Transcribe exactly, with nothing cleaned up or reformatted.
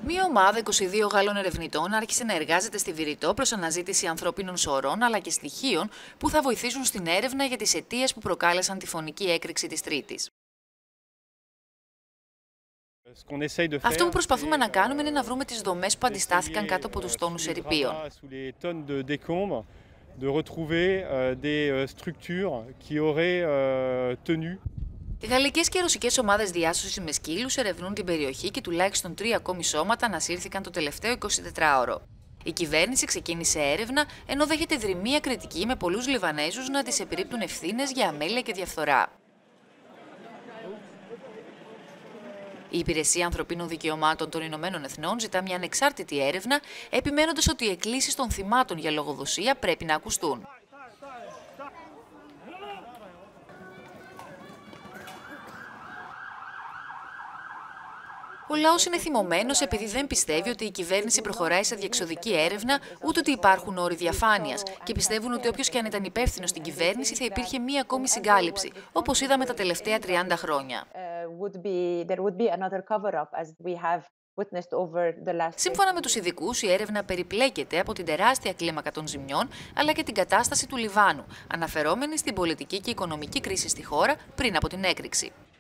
Μία ομάδα είκοσι δύο Γάλλων ερευνητών άρχισε να εργάζεται στη Βηρητό προς αναζήτηση ανθρώπινων σωρών αλλά και στοιχείων που θα βοηθήσουν στην έρευνα για τις αιτίες που προκάλεσαν τη φωνική έκρηξη της Τρίτης. Αυτό που προσπαθούμε να κάνουμε είναι να βρούμε τις δομές που αντιστάθηκαν κάτω από τους τόνους ερειπίων. Γαλλικές και ρωσικές ομάδες διάσωσης με σκύλους ερευνούν την περιοχή και τουλάχιστον τρία ακόμη σώματα ανασύρθηκαν το τελευταίο εικοσιτετράωρο. Η κυβέρνηση ξεκίνησε έρευνα, ενώ δέχεται δρυμία κριτική με πολλούς Λιβανέζους να τις επιρρύπτουν ευθύνες για αμέλεια και διαφθορά. Η Υπηρεσία Ανθρωπίνων Δικαιωμάτων των Ηνωμένων Εθνών ζητά μια ανεξάρτητη έρευνα, επιμένοντας ότι οι εκκλήσεις των θυμάτων για λογοδοσία πρέπει να ακουστούν. Ο λαός είναι θυμωμένος επειδή δεν πιστεύει ότι η κυβέρνηση προχωράει σε διεξοδική έρευνα, ούτε ότι υπάρχουν όροι διαφάνειας, και πιστεύουν ότι όποιος και αν ήταν υπεύθυνος στην κυβέρνηση θα υπήρχε μία ακόμη συγκάλυψη, όπως είδαμε τα τελευταία τριάντα χρόνια. Σύμφωνα με τους ειδικούς, η έρευνα περιπλέκεται από την τεράστια κλίμακα των ζημιών αλλά και την κατάσταση του Λιβάνου, αναφερόμενη στην πολιτική και οικονομική κρίση στη χώρα πριν από την έκρηξη.